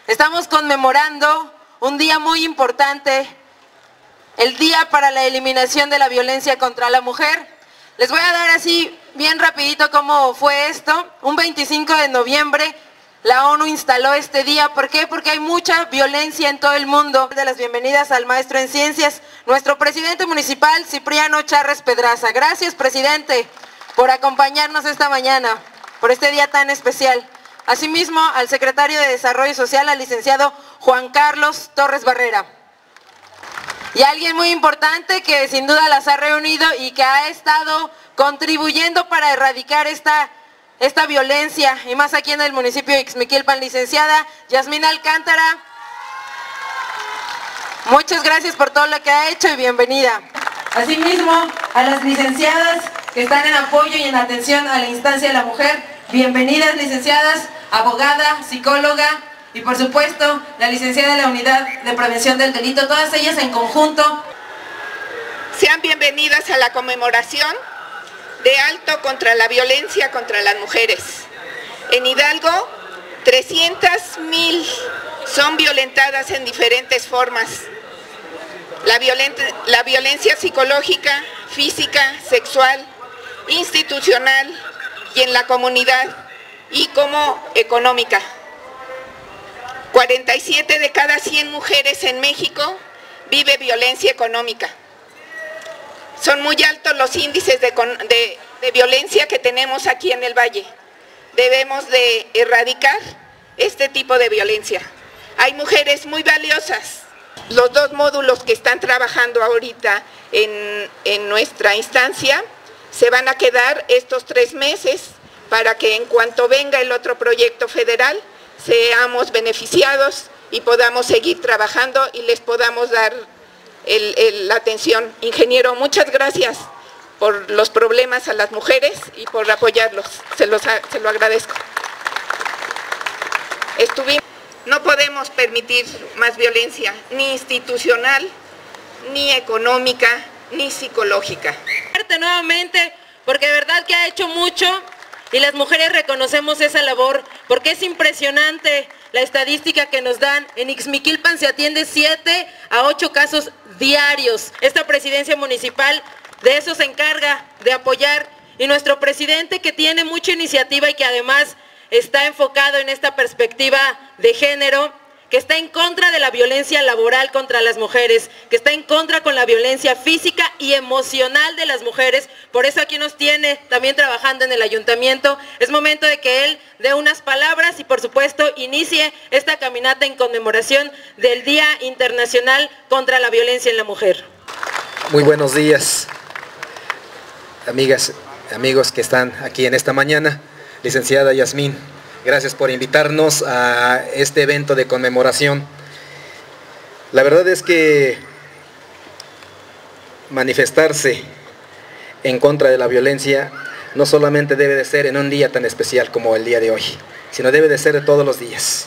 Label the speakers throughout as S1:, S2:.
S1: Estamos conmemorando un día muy importante, el Día para la Eliminación de la Violencia contra la Mujer. Les voy a dar así bien rapidito cómo fue esto. Un 25 de noviembre la ONU instaló este día. ¿Por qué? Porque hay mucha violencia en todo el mundo. De las bienvenidas al maestro en ciencias, nuestro presidente municipal, Cipriano Charres Pedraza. Gracias, presidente, por acompañarnos esta mañana, por este día tan especial. Asimismo, al secretario de Desarrollo Social, al licenciado Juan Carlos Torres Barrera. Y alguien muy importante que sin duda las ha reunido y que ha estado contribuyendo para erradicar esta violencia, y más aquí en el municipio de Ixmiquilpan, licenciada Yasmín Alcántara. Muchas gracias por todo lo que ha hecho y bienvenida. Asimismo, a las licenciadas que están en apoyo y en atención a la instancia de la mujer, bienvenidas licenciadas, abogada, psicóloga y por supuesto la licenciada de la Unidad de Prevención del Delito, todas ellas en conjunto.
S2: Sean bienvenidas a la conmemoración de Alto contra la Violencia contra las Mujeres. En Hidalgo, 300,000 son violentadas en diferentes formas. La violencia psicológica, física, sexual, institucional y en la comunidad y como económica. 47 de cada 100 mujeres en México vive violencia económica. Son muy altos los índices de violencia que tenemos aquí en el Valle. Debemos de erradicar este tipo de violencia. Hay mujeres muy valiosas. Los dos módulos que están trabajando ahorita en nuestra instancia se van a quedar estos 3 meses para que en cuanto venga el otro proyecto federal seamos beneficiados y podamos seguir trabajando y les podamos dar la atención. Ingeniero, muchas gracias por los problemas a las mujeres y por apoyarlos, se lo agradezco. No podemos permitir más violencia, ni institucional, ni económica, ni psicológica.
S1: Nuevamente, porque de verdad que ha hecho mucho y las mujeres reconocemos esa labor, porque es impresionante la estadística que nos dan. En Ixmiquilpan se atiende 7 a 8 casos diarios. Esta presidencia municipal de eso se encarga, de apoyar, y nuestro presidente, que tiene mucha iniciativa y que además está enfocado en esta perspectiva de género, que está en contra de la violencia laboral contra las mujeres, que está en contra con la violencia física y emocional de las mujeres. Por eso aquí nos tiene también trabajando en el ayuntamiento. Es momento de que él dé unas palabras y por supuesto inicie esta caminata en conmemoración del Día Internacional contra la Violencia en la Mujer.
S3: Muy buenos días, amigas, amigos que están aquí en esta mañana. Licenciada Yasmín, gracias por invitarnos a este evento de conmemoración. La verdad es que manifestarse en contra de la violencia no solamente debe de ser en un día tan especial como el día de hoy, sino debe de ser de todos los días.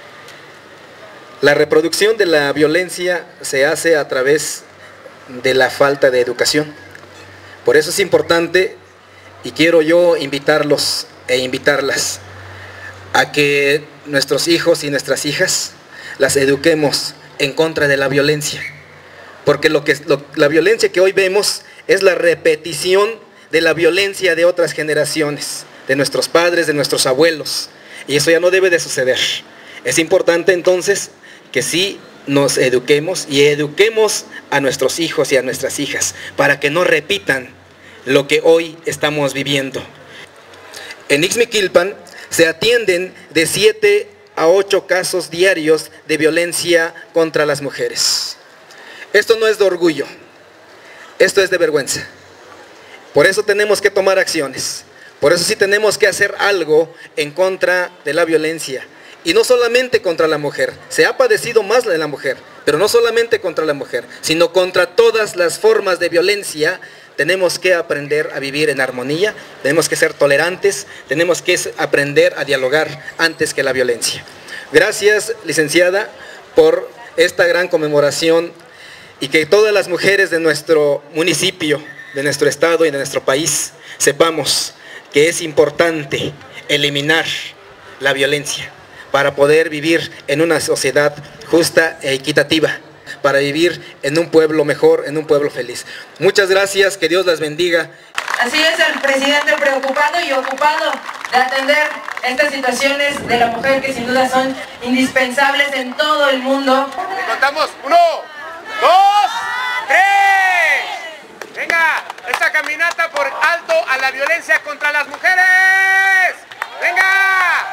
S3: La reproducción de la violencia se hace a través de la falta de educación. Por eso es importante, y quiero yo invitarlos e invitarlas a que nuestros hijos y nuestras hijas las eduquemos en contra de la violencia, porque la violencia que hoy vemos es la repetición de la violencia de otras generaciones, de nuestros padres, de nuestros abuelos, y eso ya no debe de suceder. Es importante entonces que sí nos eduquemos y eduquemos a nuestros hijos y a nuestras hijas para que no repitan lo que hoy estamos viviendo. En Ixmiquilpan se atienden de 7 a 8 casos diarios de violencia contra las mujeres. Esto no es de orgullo, esto es de vergüenza. Por eso tenemos que tomar acciones, por eso sí tenemos que hacer algo en contra de la violencia. Y no solamente contra la mujer, se ha padecido más de la mujer, pero no solamente contra la mujer, sino contra todas las formas de violencia. Tenemos que aprender a vivir en armonía, tenemos que ser tolerantes, tenemos que aprender a dialogar antes que la violencia. Gracias, licenciada, por esta gran conmemoración y que todas las mujeres de nuestro municipio, de nuestro estado y de nuestro país sepamos que es importante eliminar la violencia, para poder vivir en una sociedad justa e equitativa, para vivir en un pueblo mejor, en un pueblo feliz. Muchas gracias, que Dios las bendiga.
S1: Así es, el presidente preocupado y ocupado de atender estas situaciones de la mujer que sin duda son indispensables en todo el mundo.
S4: Contamos, 1, 2, 3. Venga, esta caminata por alto a la violencia contra las mujeres. Venga.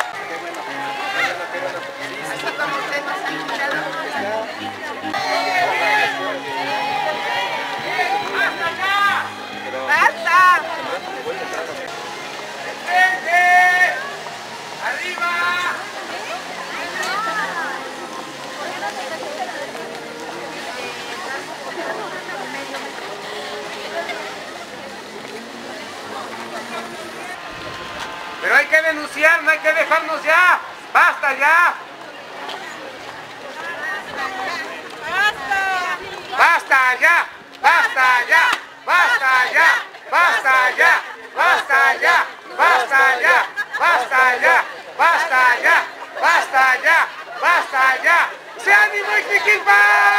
S4: ¡Basta! ¡Enfrente! ¡Arriba! Pero hay que denunciar, no hay que dejarnos ya. ¡Basta ya! ¡Basta ya! ¡Basta ya! ¡Basta ya! ¡Basta ya! ¡Basta ya! ¡Basta ya! ¡Basta ya! ¡Basta ya! ¡Basta ya! ¡Basta ya! ¡Se ánimo Ixmiquilpan!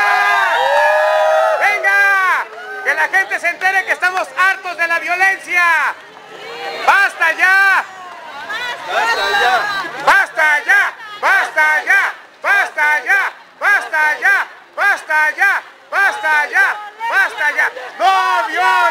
S4: ¡Venga! ¡Que la gente se entere que estamos hartos de la violencia! ¡Basta ya! ¡Basta ya! ¡Basta ya! ¡Basta ya! ¡Basta ya! ¡Basta ya! ¡Basta ya! ¡Basta ya! ¡Basta ya! ¡No violencia!